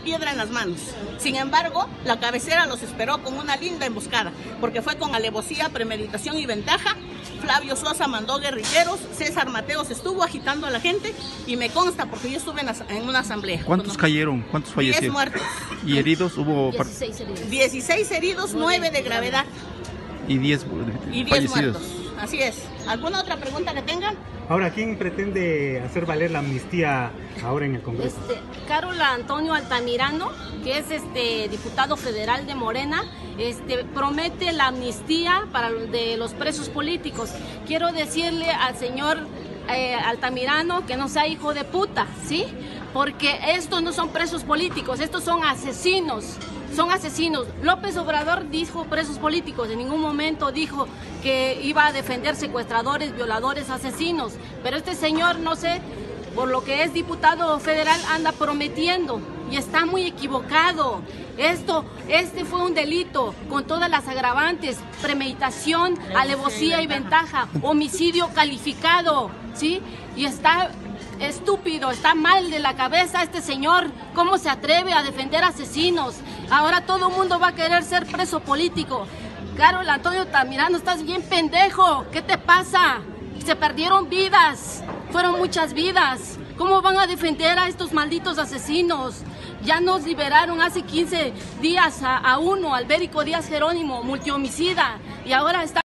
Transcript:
piedra en las manos. Sin embargo, la cabecera los esperó con una linda emboscada, porque fue con alevosía, premeditación y ventaja. Flavio Sosa mandó guerrilleros, César Mateos estuvo agitando a la gente y me consta porque yo estuve en una asamblea. ¿Cuántos cayeron? ¿Cuántos fallecieron? 10 muertos. ¿Y heridos? Hubo 16 heridos. 16 heridos, 9 de gravedad. Y 10 fallecidos. Muertos. Así es. ¿Alguna otra pregunta que tengan? Ahora, ¿quién pretende hacer valer la amnistía ahora en el Congreso? Carlos Antonio Altamirano, que es diputado federal de Morena, promete la amnistía de los presos políticos. Quiero decirle al señor Altamirano que no sea hijo de puta, ¿sí? Porque estos no son presos políticos, estos son asesinos. Son asesinos. López Obrador dijo presos políticos, en ningún momento dijo que iba a defender secuestradores, violadores, asesinos. Pero este señor, no sé, por lo que es diputado federal, anda prometiendo y está muy equivocado. Este fue un delito con todas las agravantes: premeditación, alevosía y ventaja, homicidio calificado, ¿sí? Y está estúpido, está mal de la cabeza este señor. ¿Cómo se atreve a defender asesinos? Ahora todo el mundo va a querer ser preso político. Carlos Antonio Altamirano, estás bien pendejo. ¿Qué te pasa? Se perdieron vidas, fueron muchas vidas. ¿Cómo van a defender a estos malditos asesinos? Ya nos liberaron hace 15 días a uno, Albérico Díaz Jerónimo, multihomicida, y ahora está